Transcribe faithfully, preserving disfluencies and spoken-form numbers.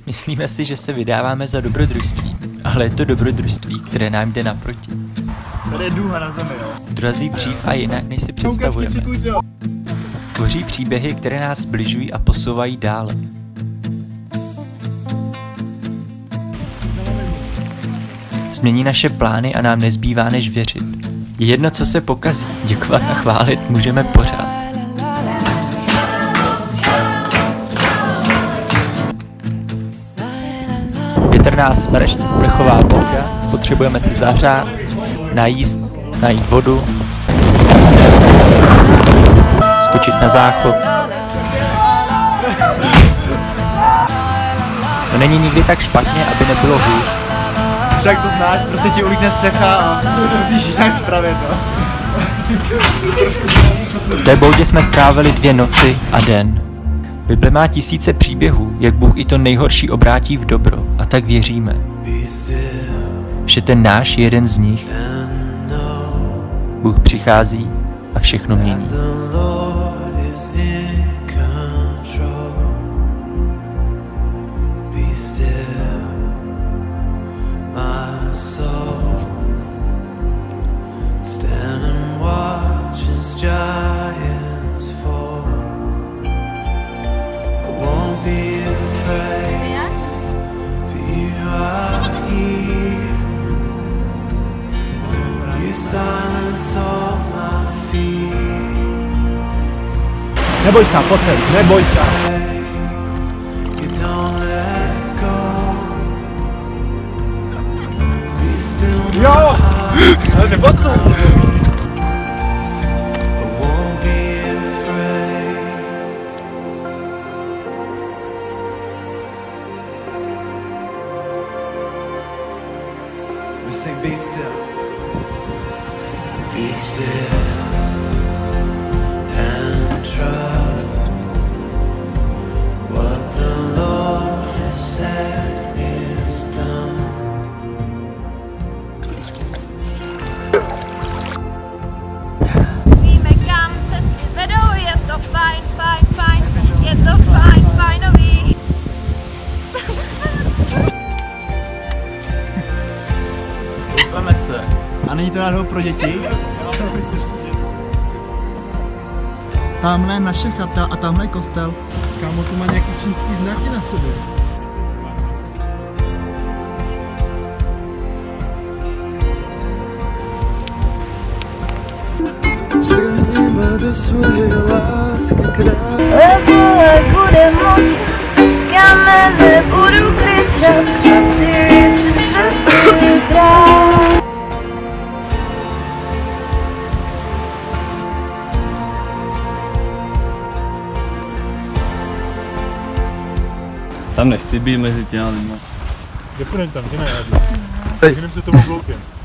Myslíme si, že se vydáváme za dobrodružství, ale je to dobrodružství, které nám jde naproti. Tady je duha na zemi, jo. Drazí dřív a jinak, než si představujeme. Tvoří příběhy, které nás zbližují a posouvají dále. Změní naše plány a nám nezbývá než věřit. Je jedno, co se pokazí, děkovat a chválit můžeme pořád. Větrná smršť, vrchová bouka, potřebujeme si zahřát, najíst, najít vodu, skočit na záchod. To není nikdy tak špatně, aby nebylo hůř. Však to znáš, prostě ti ulítne střecha a musíš jít tak spravit, no. V té boudě jsme strávili dvě noci a den. Bible má tisíce příběhů, jak Bůh i to nejhorší obrátí v dobro, a tak věříme, že ten náš je jeden z nich. Bůh přichází a všechno mění. Neboj se, pojď sem, neboj se. Jo! Ale nebo to? We sing be still. Be still and trust what the Lord has said is done. Víme, kam cesty vedou, je to fajn, fajn, fajn, je to fajn, fajnový. Veme se. A není to náhodou pro děti? Tamhle je naše chata a tamhle je kostel. Kámo, tu má nějaký čínský znaky na sobě. Strhneme do svoje lásky krát. Lebo jak bude moc, říkáme, nebudu kričet, svatý si srdci brát. Tam nechci být mezi těma lidma. Kde půjdem tam, kde najádí? Jdem se tomu bloukem.